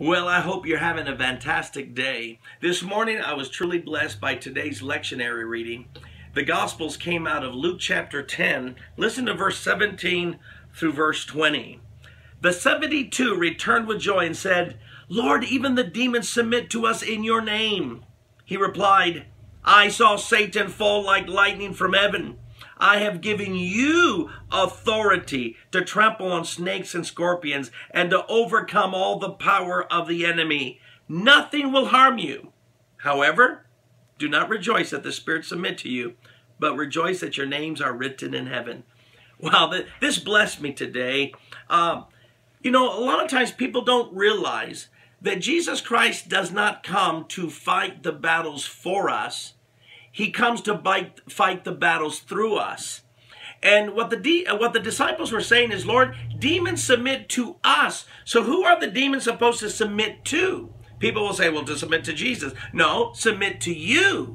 Well, I hope you're having a fantastic day. This morning I was truly blessed by today's lectionary reading. The Gospels came out of Luke chapter 10. Listen to verse 17 through verse 20. The 72 returned with joy and said, "Lord, even the demons submit to us in your name." He replied, "I saw Satan fall like lightning from heaven. I have given you authority to trample on snakes and scorpions and to overcome all the power of the enemy. Nothing will harm you. However, do not rejoice that the spirits submit to you, but rejoice that your names are written in heaven." Wow, this blessed me today. A lot of times people don't realize that Jesus Christ does not come to fight the battles for us. He comes to fight the battles through us. And what the disciples were saying is, Lord, demons submit to us. So who are the demons supposed to submit to? People will say, well, to submit to Jesus. No, submit to you.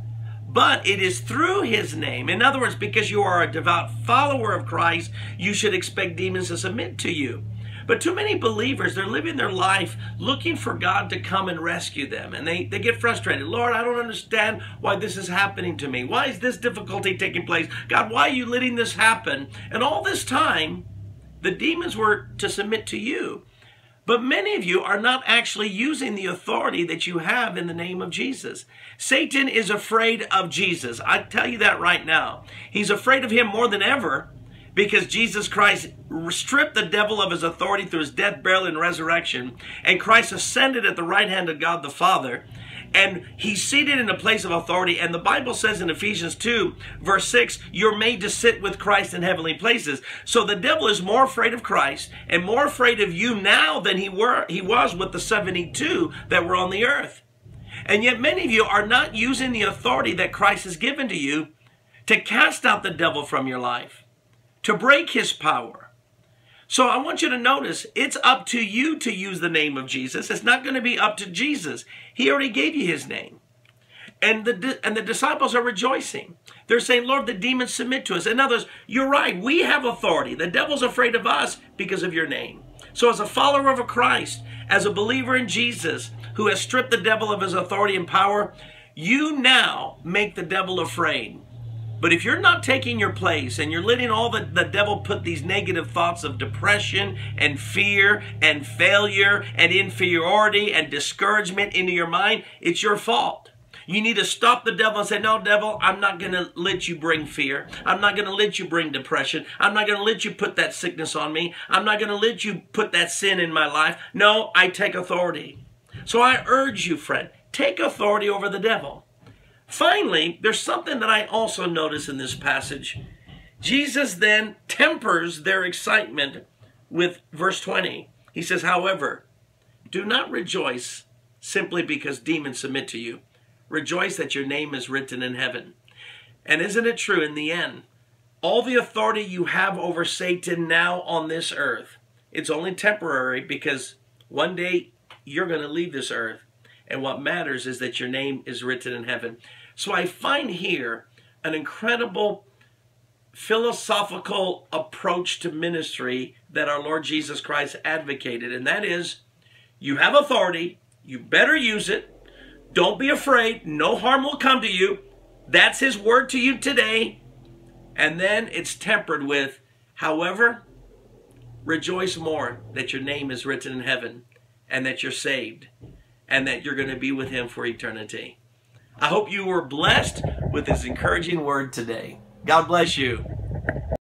But it is through his name. In other words, because you are a devout follower of Christ, you should expect demons to submit to you. But too many believers, they're living their life looking for God to come and rescue them. And they get frustrated. Lord, I don't understand why this is happening to me. Why is this difficulty taking place? God, why are you letting this happen? And all this time, the demons were to submit to you. But many of you are not actually using the authority that you have in the name of Jesus. Satan is afraid of Jesus. I tell you that right now. He's afraid of him more than ever, because Jesus Christ stripped the devil of his authority through his death, burial, and resurrection. And Christ ascended at the right hand of God the Father. And he's seated in a place of authority. And the Bible says in Ephesians 2, verse 6, you're made to sit with Christ in heavenly places. So the devil is more afraid of Christ and more afraid of you now than he was with the 72 that were on the earth. And yet many of you are not using the authority that Christ has given to you to cast out the devil from your life, to break his power. So I want you to notice, it's up to you to use the name of Jesus. It's not going to be up to Jesus. He already gave you his name. And the disciples are rejoicing. They're saying, Lord, the demons submit to us. In other words, you're right. We have authority. The devil's afraid of us because of your name. So as a follower of Christ, as a believer in Jesus, who has stripped the devil of his authority and power, you now make the devil afraid. But if you're not taking your place and you're letting all the devil put these negative thoughts of depression and fear and failure and inferiority and discouragement into your mind, it's your fault. You need to stop the devil and say, no, devil, I'm not going to let you bring fear. I'm not going to let you bring depression. I'm not going to let you put that sickness on me. I'm not going to let you put that sin in my life. No, I take authority. So I urge you, friend, take authority over the devil. Finally, there's something that I also notice in this passage. Jesus then tempers their excitement with verse 20. He says, however, do not rejoice simply because demons submit to you. Rejoice that your name is written in heaven. And isn't it true, in the end, all the authority you have over Satan now on this earth, it's only temporary, because one day you're going to leave this earth. And what matters is that your name is written in heaven. So I find here an incredible philosophical approach to ministry that our Lord Jesus Christ advocated. And that is, you have authority, you better use it. Don't be afraid, no harm will come to you. That's his word to you today. And then it's tempered with, however, rejoice more that your name is written in heaven and that you're saved and that you're going to be with him for eternity. I hope you were blessed with this encouraging word today. God bless you.